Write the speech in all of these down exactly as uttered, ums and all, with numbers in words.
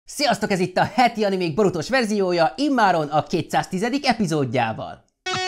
Sziasztok, ez itt a heti animék borútos verziója, immáron a kétszáztízedik epizódjával.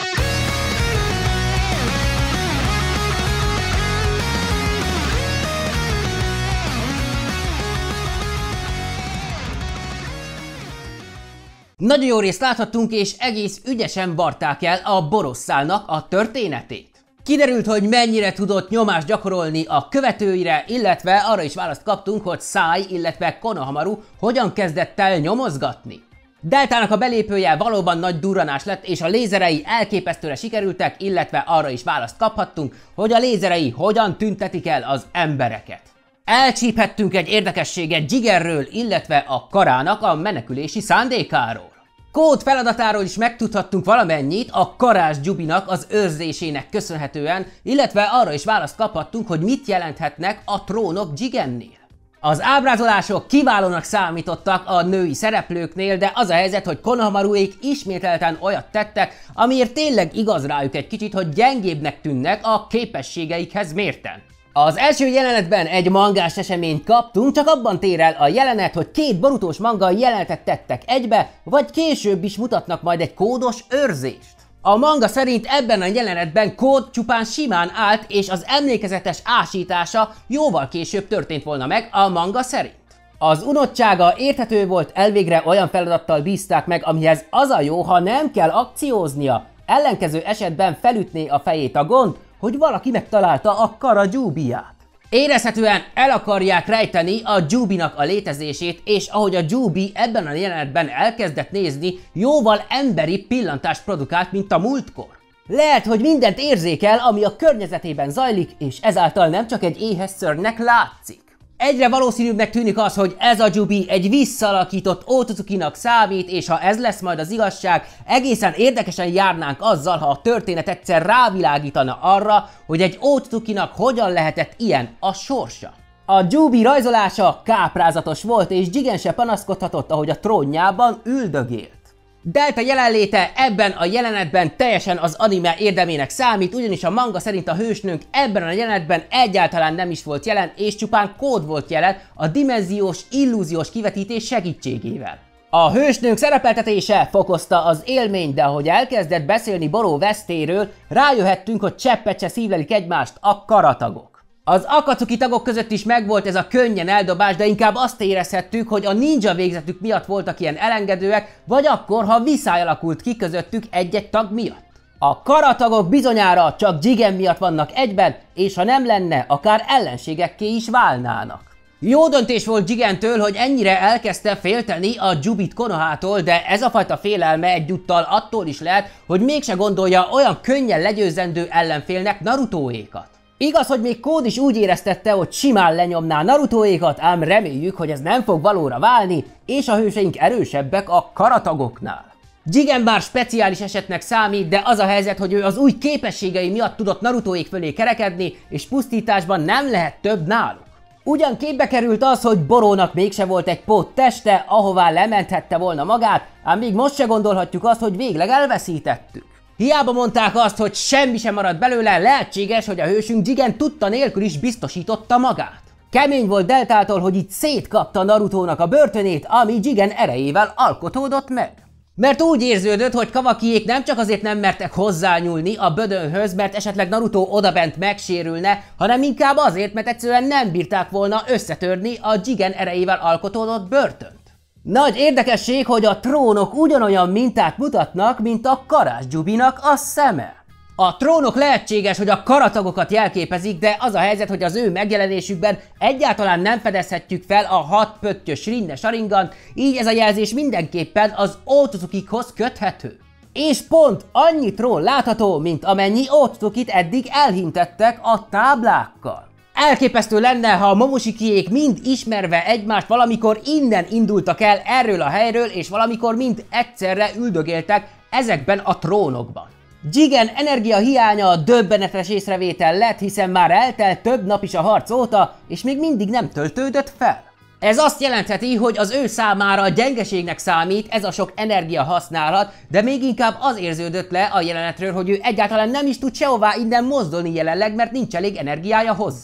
Nagyon jó részt láthattunk, és egész ügyesen varták el a Borosszálnak a történetét. Kiderült, hogy mennyire tudott nyomást gyakorolni a követőire, illetve arra is választ kaptunk, hogy Sai, illetve Konohamaru hogyan kezdett el nyomozgatni. Deltának a belépője valóban nagy durranás lett, és a lézerei elképesztőre sikerültek, illetve arra is választ kaphattunk, hogy a lézerei hogyan tüntetik el az embereket. Elcsíphettünk egy érdekességet Jigenről, illetve a Karának a menekülési szándékáról. Kód feladatáról is megtudhattunk valamennyit a Karás Jubinak az őrzésének köszönhetően, illetve arra is választ kaphattunk, hogy mit jelenthetnek a trónok Jigennél. Az ábrázolások kiválónak számítottak a női szereplőknél, de az a helyzet, hogy Konohamaruék ismételten olyat tettek, amiért tényleg igaz rájuk egy kicsit, hogy gyengébbnek tűnnek a képességeikhez mérten. Az első jelenetben egy mangás eseményt kaptunk, csak abban tér el a jelenet, hogy két borútós manga jelenetet tettek egybe, vagy később is mutatnak majd egy kódos őrzést. A manga szerint ebben a jelenetben Kód csupán simán állt, és az emlékezetes ásítása jóval később történt volna meg a manga szerint. Az unottsága érthető volt, elvégre olyan feladattal bízták meg, amihez az a jó, ha nem kell akcióznia, ellenkező esetben felütné a fejét a gond, hogy valaki megtalálta a Kara Jubiját. Érezhetően el akarják rejteni a Jubinak a létezését, és ahogy a Jubi ebben a jelenetben elkezdett nézni, jóval emberi pillantást produkált, mint a múltkor. Lehet, hogy mindent érzékel, ami a környezetében zajlik, és ezáltal nem csak egy éhes szörnynek látszik. Egyre valószínűbbnek tűnik az, hogy ez a Jubi egy visszaalakított Otsutsukinak számít, és ha ez lesz majd az igazság, egészen érdekesen járnánk azzal, ha a történet egyszer rávilágítana arra, hogy egy Otsutsukinak hogyan lehetett ilyen a sorsa. A Jubi rajzolása káprázatos volt, és Jigen se panaszkodhatott, ahogy a trónjában üldögélt. Delta jelenléte ebben a jelenetben teljesen az anime érdemének számít, ugyanis a manga szerint a hősnőnk ebben a jelenetben egyáltalán nem is volt jelen, és csupán Kód volt jelen a dimenziós, illúziós kivetítés segítségével. A hősnőnk szerepeltetése fokozta az élményt, de ahogy elkezdett beszélni Boró vesztéről, rájöhettünk, hogy cseppet se szívlelik egymást a karatagok. Az Akatsuki tagok között is megvolt ez a könnyen eldobás, de inkább azt érezhettük, hogy a ninja végzetük miatt voltak ilyen elengedőek, vagy akkor, ha viszály alakult ki közöttük egy-egy tag miatt. A karatagok bizonyára csak Jigen miatt vannak egyben, és ha nem lenne, akár ellenségekké is válnának. Jó döntés volt Jigentől, hogy ennyire elkezdte félteni a Jubit Konohától, de ez a fajta félelme egyúttal attól is lehet, hogy mégse gondolja olyan könnyen legyőzendő ellenfélnek Narutóékat. Igaz, hogy még Kód is úgy éreztette, hogy simán lenyomná Narutóékat, ám reméljük, hogy ez nem fog valóra válni, és a hőseink erősebbek a karatagoknál. Jigen bár speciális esetnek számít, de az a helyzet, hogy ő az új képességei miatt tudott Narutóék fölé kerekedni, és pusztításban nem lehet több náluk. Ugyan képbe került az, hogy Borónak mégse volt egy pót teste, ahová lementhette volna magát, ám még most se gondolhatjuk azt, hogy végleg elveszítettük. Hiába mondták azt, hogy semmi sem maradt belőle, lehetséges, hogy a hősünk Jigen tudta nélkül is biztosította magát. Kemény volt Deltától, hogy itt szétkapta Narutónak a börtönét, ami Jigen erejével alkotódott meg. Mert úgy érződött, hogy Kawakiék nem csak azért nem mertek hozzányúlni a bödönhöz, mert esetleg Naruto odabent megsérülne, hanem inkább azért, mert egyszerűen nem bírták volna összetörni a Jigen erejével alkotódott börtönt. Nagy érdekesség, hogy a trónok ugyanolyan mintát mutatnak, mint a Karás Jubinak a szeme. A trónok lehetséges, hogy a karatagokat jelképezik, de az a helyzet, hogy az ő megjelenésükben egyáltalán nem fedezhetjük fel a hat pöttyös Rinne Sharingant, így ez a jelzés mindenképpen az Otsuzukikhoz köthető. És pont annyi trón látható, mint amennyi Otsuzukit eddig elhintettek a táblákkal. Elképesztő lenne, ha a Momoshikiék mind ismerve egymást valamikor innen indultak el erről a helyről, és valamikor mind egyszerre üldögéltek ezekben a trónokban. Jigen energia hiánya döbbenetes észrevétel lett, hiszen már eltelt több nap is a harc óta, és még mindig nem töltődött fel. Ez azt jelentheti, hogy az ő számára gyengeségnek számít ez a sok energia használat, de még inkább az érződött le a jelenetről, hogy ő egyáltalán nem is tud sehová innen mozdulni jelenleg, mert nincs elég energiája hozzá.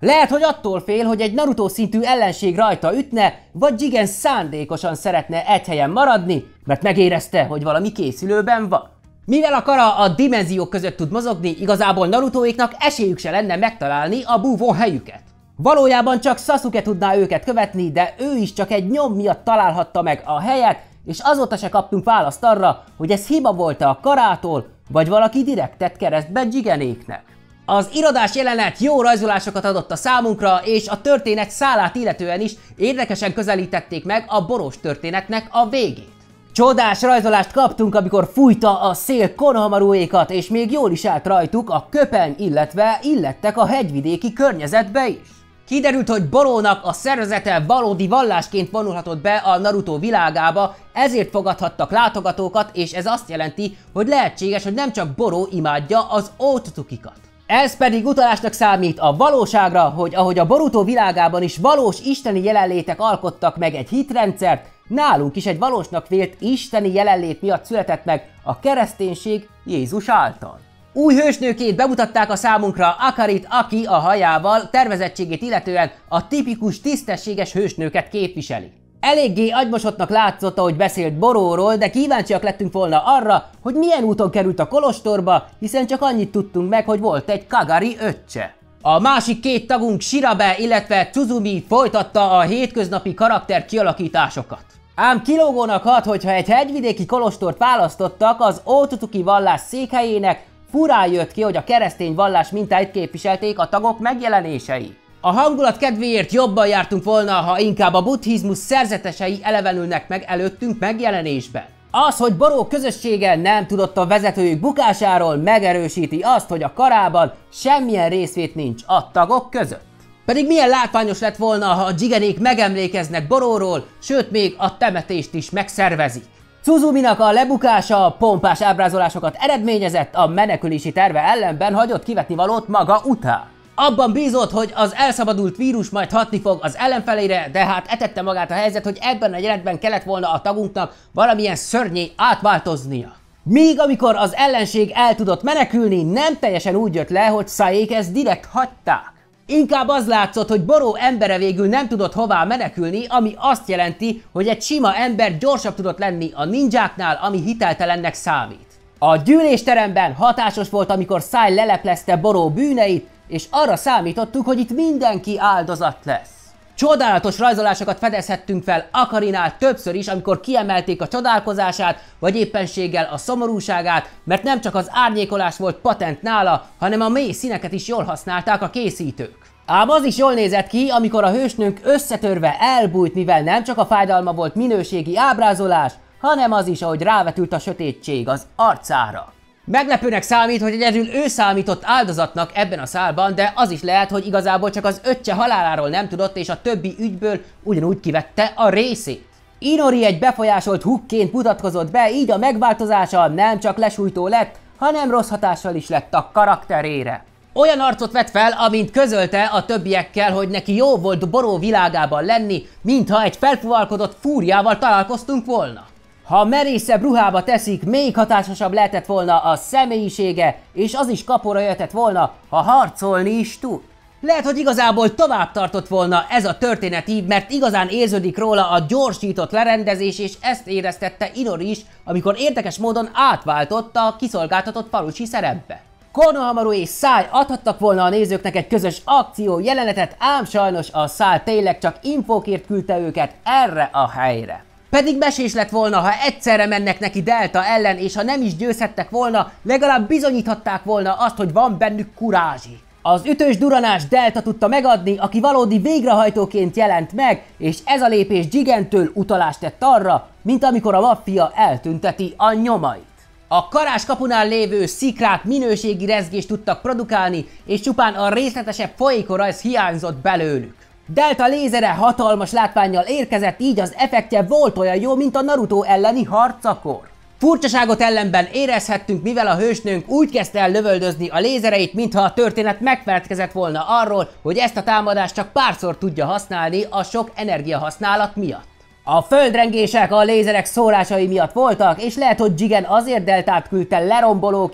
Lehet, hogy attól fél, hogy egy Naruto szintű ellenség rajta ütne, vagy Jigen szándékosan szeretne egy helyen maradni, mert megérezte, hogy valami készülőben van. Mivel a kara a dimenziók között tud mozogni, igazából Narutóéknak esélyük se lenne megtalálni a búvó helyüket. Valójában csak Sasuke tudná őket követni, de ő is csak egy nyom miatt találhatta meg a helyet, és azóta se kaptunk választ arra, hogy ez hiba volt-e a karától, vagy valaki direkt tett keresztbe Jigenéknek. Az irodás jelenet jó rajzolásokat adott a számunkra, és a történet szálát illetően is érdekesen közelítették meg a Boros történetnek a végét. Csodás rajzolást kaptunk, amikor fújta a szél Konohamaruékat, és még jól is állt rajtuk a köpeny, illetve illettek a hegyvidéki környezetbe is. Kiderült, hogy Borónak a szervezete valódi vallásként vonulhatott be a Naruto világába, ezért fogadhattak látogatókat, és ez azt jelenti, hogy lehetséges, hogy nem csak Boró imádja az Otsutsukikat. Ez pedig utalásnak számít a valóságra, hogy ahogy a Boruto világában is valós isteni jelenlétek alkottak meg egy hitrendszert, nálunk is egy valósnak vélt isteni jelenlét miatt született meg a kereszténység Jézus által. Új hősnőként bemutatták a számunkra Akarit, aki a hajával tervezettségét illetően a tipikus tisztességes hősnőket képviseli. Eléggé agymosottnak látszott, ahogy beszélt Boróról, de kíváncsiak lettünk volna arra, hogy milyen úton került a kolostorba, hiszen csak annyit tudtunk meg, hogy volt egy Kagari öccse. A másik két tagunk Shirabe, illetve Tsuzumi folytatta a hétköznapi karakter kialakításokat. Ám kilógónak hat, hogyha egy hegyvidéki kolostort választottak az Otsutsuki vallás székhelyének, furán jött ki, hogy a keresztény vallás mintáit képviselték a tagok megjelenései. A hangulat kedvéért jobban jártunk volna, ha inkább a buddhizmus szerzetesei elevenülnek meg előttünk megjelenésben. Az, hogy Boró közössége nem tudott a vezetőjük bukásáról, megerősíti azt, hogy a karában semmilyen részvét nincs a tagok között. Pedig milyen látványos lett volna, ha a Jigenék megemlékeznek Boróról, sőt még a temetést is megszervezik. Tsuzuminak a lebukása pompás ábrázolásokat eredményezett, a menekülési terve ellenben hagyott kivetni valót maga után. Abban bízott, hogy az elszabadult vírus majd hatni fog az ellenfelére, de hát etette magát a helyzet, hogy ebben a jelenetben kellett volna a tagunknak valamilyen szörnyé átváltoznia. Míg amikor az ellenség el tudott menekülni, nem teljesen úgy jött le, hogy Saék ezt direkt hagyták. Inkább az látszott, hogy Boró embere végül nem tudott hová menekülni, ami azt jelenti, hogy egy sima ember gyorsabb tudott lenni a ninjáknál, ami hiteltelennek számít. A gyűlésteremben hatásos volt, amikor Sai leleplezte Boró bűneit, és arra számítottuk, hogy itt mindenki áldozat lesz. Csodálatos rajzolásokat fedezhettünk fel Akarinál többször is, amikor kiemelték a csodálkozását, vagy éppenséggel a szomorúságát, mert nem csak az árnyékolás volt patent nála, hanem a mély színeket is jól használták a készítők. Ám az is jól nézett ki, amikor a hősnőnk összetörve elbújt, mivel nem csak a fájdalma volt minőségi ábrázolás, hanem az is, ahogy rávetült a sötétség az arcára. Meglepőnek számít, hogy egyedül ő számított áldozatnak ebben a szálban, de az is lehet, hogy igazából csak az öccse haláláról nem tudott, és a többi ügyből ugyanúgy kivette a részét. Inori egy befolyásolt hukként mutatkozott be, így a megváltozása nem csak lesújtó lett, hanem rossz hatással is lett a karakterére. Olyan arcot vett fel, amint közölte a többiekkel, hogy neki jó volt Boró világában lenni, mintha egy felfuvalkodott fúriával találkoztunk volna. Ha merészebb ruhába teszik, még hatásosabb lehetett volna a személyisége, és az is kapóra jöhetett volna, ha harcolni is tud. Lehet, hogy igazából tovább tartott volna ez a történet így, mert igazán érződik róla a gyorsított lerendezés, és ezt éreztette Inori is, amikor érdekes módon átváltott a kiszolgáltatott falusi szerepbe. Konohamaru és Sai adhattak volna a nézőknek egy közös akció jelenetet, ám sajnos a Sai tényleg csak infókért küldte őket erre a helyre. Pedig mesés lett volna, ha egyszerre mennek neki Delta ellen, és ha nem is győzhettek volna, legalább bizonyíthatták volna azt, hogy van bennük kurázsi. Az ütős duranás Delta tudta megadni, aki valódi végrehajtóként jelent meg, és ez a lépés Jigentől utalást tett arra, mint amikor a maffia eltünteti a nyomait. A karás kapunál lévő szikrák minőségi rezgést tudtak produkálni, és csupán a részletesebb folyékorajz hiányzott belőlük. Delta lézere hatalmas látvánnyal érkezett, így az effektje volt olyan jó, mint a Naruto elleni harcakor. Furcsaságot ellenben érezhettünk, mivel a hősnőnk úgy kezdte el lövöldözni a lézereit, mintha a történet megfeledkezett volna arról, hogy ezt a támadást csak párszor tudja használni a sok energiahasználat miatt. A földrengések a lézerek szórásai miatt voltak, és lehet, hogy Jigen azért Deltát küldte lerombolóként,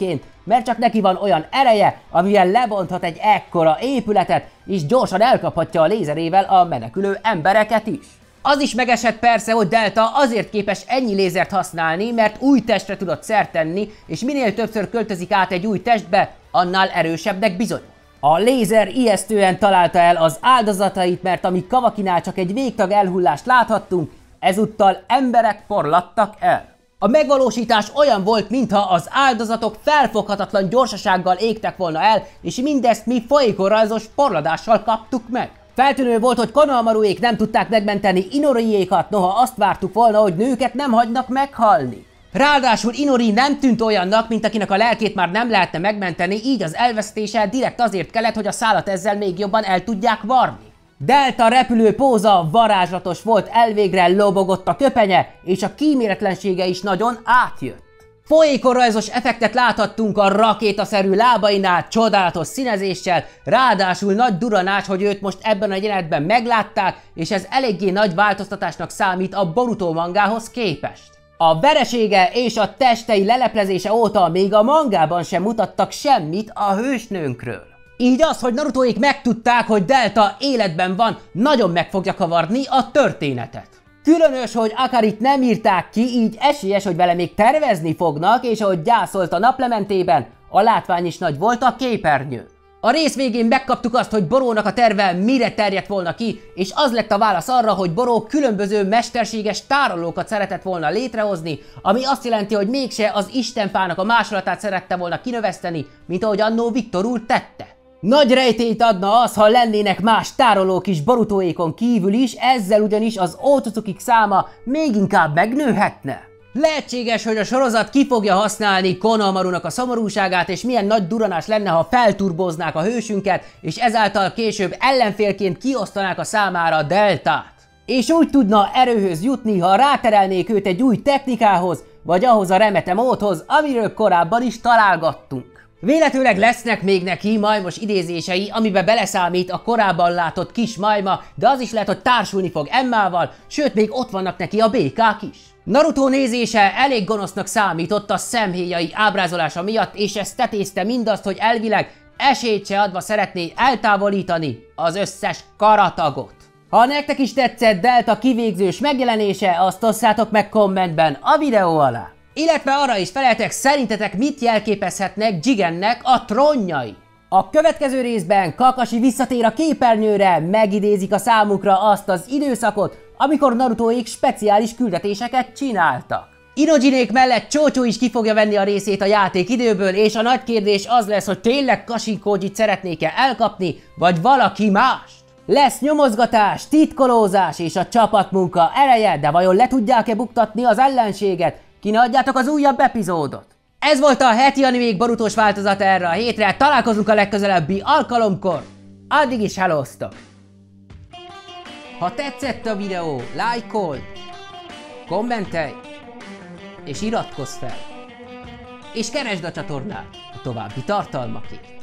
mert csak neki van olyan ereje, amivel lebonthat egy ekkora épületet, és gyorsan elkaphatja a lézerével a menekülő embereket is. Az is megesett persze, hogy Delta azért képes ennyi lézert használni, mert új testre tudott szert tenni, és minél többször költözik át egy új testbe, annál erősebbnek bizonyul. A lézer ijesztően találta el az áldozatait, mert amíg Kavakinál csak egy végtag elhullást láthattunk, ezúttal emberek porladtak el. A megvalósítás olyan volt, mintha az áldozatok felfoghatatlan gyorsasággal égtek volna el, és mindezt mi folyékonrajzos porladással kaptuk meg. Feltűnő volt, hogy Konohamaruék nem tudták megmenteni Inoriékat, noha azt vártuk volna, hogy nőket nem hagynak meghalni. Ráadásul Inori nem tűnt olyannak, mint akinek a lelkét már nem lehetne megmenteni, így az elvesztése direkt azért kellett, hogy a szálat ezzel még jobban el tudják varni. Delta repülő póza varázslatos volt, elvégre lobogott a köpenye, és a kíméletlensége is nagyon átjött. Folyékonrajzos effektet láthattunk a rakétaszerű lábainál, csodálatos színezéssel, ráadásul nagy duranás, hogy őt most ebben a jelenetben meglátták, és ez eléggé nagy változtatásnak számít a Boruto mangához képest. A veresége és a testei leleplezése óta még a mangában sem mutattak semmit a hősnőnkről. Így az, hogy Narutóék megtudták, hogy Delta életben van, nagyon meg fogja kavarni a történetet. Különös, hogy Akarit nem írták ki, így esélyes, hogy vele még tervezni fognak, és ahogy gyászolt a naplementében, a látvány is nagy volt a képernyőn. A rész végén megkaptuk azt, hogy Borónak a terve mire terjedt volna ki, és az lett a válasz arra, hogy Boró különböző mesterséges tárolókat szeretett volna létrehozni, ami azt jelenti, hogy mégse az istenfának a másolatát szerette volna kinöveszteni, mint ahogy annó Viktor úr tette. Nagy rejtélyt adna az, ha lennének más tárolók is Borutóékon kívül is, ezzel ugyanis az Otsuzukik száma még inkább megnőhetne. Lehetséges, hogy a sorozat ki fogja használni Konohamarunak a szomorúságát, és milyen nagy duranás lenne, ha felturboznák a hősünket, és ezáltal később ellenfélként kiosztanák a számára Deltát. És úgy tudna erőhöz jutni, ha ráterelnék őt egy új technikához, vagy ahhoz a remete módhoz, amiről korábban is találgattunk. Véletőleg lesznek még neki majmos idézései, amiben beleszámít a korábban látott kis majma, de az is lehet, hogy társulni fog Emmával, sőt még ott vannak neki a békák is. Naruto nézése elég gonosznak számított a szemhéjai ábrázolása miatt, és ez tetézte mindazt, hogy elvileg esélyt se adva szeretné eltávolítani az összes karatagot. Ha nektek is tetszett Delta kivégzős megjelenése, azt osszátok meg kommentben a videó alá. Illetve arra is feleltek, szerintetek mit jelképezhetnek Jigennek a trónjai. A következő részben Kakashi visszatér a képernyőre, megidézik a számukra azt az időszakot, amikor Narutóék speciális küldetéseket csináltak. Inojinék mellett Chocho is ki fogja venni a részét a játékidőből, és a nagy kérdés az lesz, hogy tényleg Kashin-Kojit szeretnék-e elkapni, vagy valaki mást. Lesz nyomozgatás, titkolózás és a csapatmunka ereje, de vajon le tudják-e buktatni az ellenséget? Ki ne adjátok az újabb epizódot! Ez volt a heti animék borutós változata erre a hétre, találkozunk a legközelebbi alkalomkor. Addig is hellóztok! Ha tetszett a videó, lájkold, kommentelj és iratkozz fel! És keresd a csatornát a további tartalmakért!